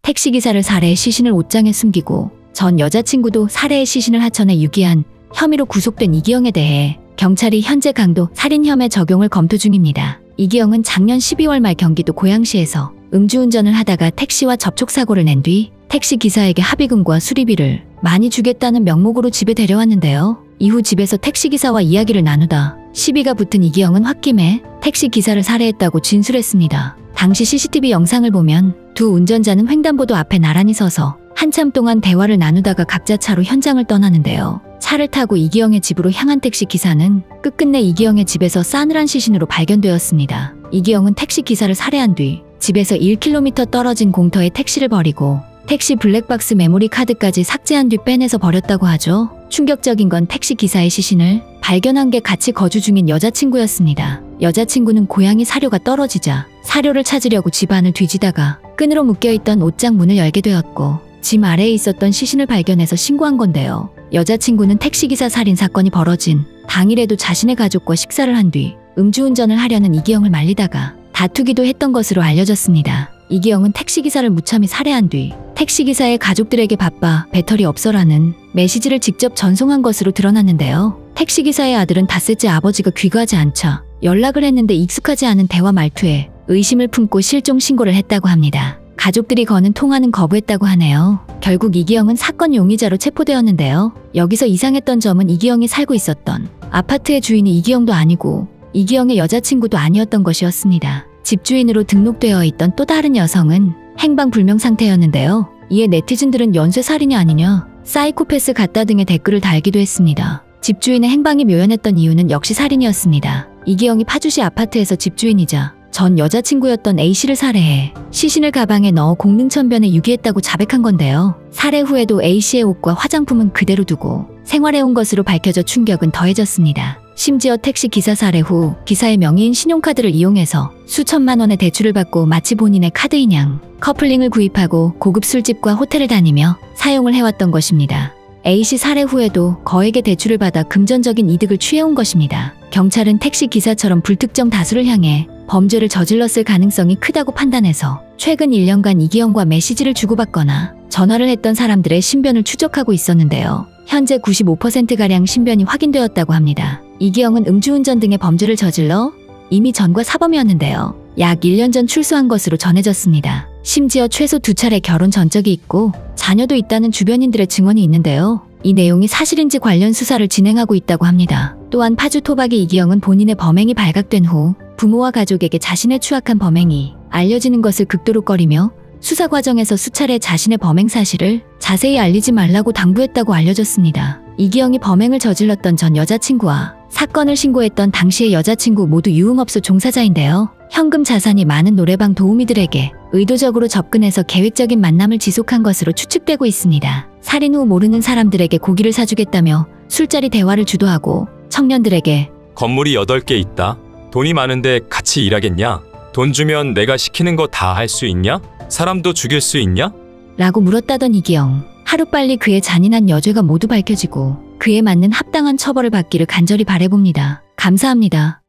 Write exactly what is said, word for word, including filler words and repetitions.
택시기사를 살해 시신을 옷장에 숨기고 전 여자친구도 살해의 시신을 하천에 유기한 혐의로 구속된 이기영에 대해 경찰이 현재 강도 살인 혐의 적용을 검토 중입니다. 이기영은 작년 십이월 말 경기도 고양시에서 음주운전을 하다가 택시와 접촉사고를 낸 뒤 택시기사에게 합의금과 수리비를 많이 주겠다는 명목으로 집에 데려왔는데요. 이후 집에서 택시기사와 이야기를 나누다 시비가 붙은 이기영은 홧김에 택시기사를 살해했다고 진술했습니다. 당시 씨씨티비 영상을 보면 두 운전자는 횡단보도 앞에 나란히 서서 한참 동안 대화를 나누다가 각자 차로 현장을 떠나는데요. 차를 타고 이기영의 집으로 향한 택시기사는 끝끝내 이기영의 집에서 싸늘한 시신으로 발견되었습니다. 이기영은 택시기사를 살해한 뒤 집에서 일 킬로미터 떨어진 공터에 택시를 버리고 택시 블랙박스 메모리 카드까지 삭제한 뒤 빼내서 버렸다고 하죠. 충격적인 건 택시기사의 시신을 발견한 게 같이 거주 중인 여자친구였습니다. 여자친구는 고양이 사료가 떨어지자 사료를 찾으려고 집안을 뒤지다가 끈으로 묶여있던 옷장 문을 열게 되었고 짐 아래에 있었던 시신을 발견해서 신고한 건데요. 여자친구는 택시기사 살인 사건이 벌어진 당일에도 자신의 가족과 식사를 한 뒤 음주운전을 하려는 이기영을 말리다가 다투기도 했던 것으로 알려졌습니다. 이기영은 택시기사를 무참히 살해한 뒤 택시기사의 가족들에게 바빠 배터리 없어라는 메시지를 직접 전송한 것으로 드러났는데요. 택시기사의 아들은 닷새째 아버지가 귀가하지 않자 연락을 했는데 익숙하지 않은 대화 말투에 의심을 품고 실종 신고를 했다고 합니다. 가족들이 거는 통화는 거부했다고 하네요. 결국 이기영은 사건 용의자로 체포되었는데요. 여기서 이상했던 점은 이기영이 살고 있었던 아파트의 주인이 이기영도 아니고 이기영의 여자친구도 아니었던 것이었습니다. 집주인으로 등록되어 있던 또 다른 여성은 행방불명 상태였는데요. 이에 네티즌들은 연쇄살인이 아니냐, 사이코패스 같다 등의 댓글을 달기도 했습니다. 집주인의 행방이 묘연했던 이유는 역시 살인이었습니다. 이기영이 파주시 아파트에서 집주인이자 전 여자친구였던 A씨를 살해해 시신을 가방에 넣어 공릉천변에 유기했다고 자백한 건데요. 살해 후에도 A씨의 옷과 화장품은 그대로 두고 생활해온 것으로 밝혀져 충격은 더해졌습니다. 심지어 택시 기사 살해 후 기사의 명의인 신용카드를 이용해서 수천만 원의 대출을 받고 마치 본인의 카드인 양 커플링을 구입하고 고급 술집과 호텔을 다니며 사용을 해왔던 것입니다. A씨 살해 후에도 거액의 대출을 받아 금전적인 이득을 취해온 것입니다. 경찰은 택시 기사처럼 불특정 다수를 향해 범죄를 저질렀을 가능성이 크다고 판단해서 최근 일 년간 이기영과 메시지를 주고받거나 전화를 했던 사람들의 신변을 추적하고 있었는데요. 현재 구십오 퍼센트가량 신변이 확인되었다고 합니다. 이기영은 음주운전 등의 범죄를 저질러 이미 전과 사범이었는데요. 약 일 년 전 출소한 것으로 전해졌습니다. 심지어 최소 두 차례 결혼 전적이 있고 자녀도 있다는 주변인들의 증언이 있는데요. 이 내용이 사실인지 관련 수사를 진행하고 있다고 합니다. 또한 파주 토박이 이기영은 본인의 범행이 발각된 후 부모와 가족에게 자신의 추악한 범행이 알려지는 것을 극도로 꺼리며 수사 과정에서 수차례 자신의 범행 사실을 자세히 알리지 말라고 당부했다고 알려졌습니다. 이기영이 범행을 저질렀던 전 여자친구와 사건을 신고했던 당시의 여자친구 모두 유흥업소 종사자인데요. 현금 자산이 많은 노래방 도우미들에게 의도적으로 접근해서 계획적인 만남을 지속한 것으로 추측되고 있습니다. 살인 후 모르는 사람들에게 고기를 사주겠다며 술자리 대화를 주도하고 청년들에게 건물이 여덟 개 있다. 돈이 많은데 같이 일하겠냐? 돈 주면 내가 시키는 거 다 할 수 있냐? 사람도 죽일 수 있냐? 라고 물었다던 이기영. 하루빨리 그의 잔인한 여죄가 모두 밝혀지고 그에 맞는 합당한 처벌을 받기를 간절히 바라봅니다. 감사합니다.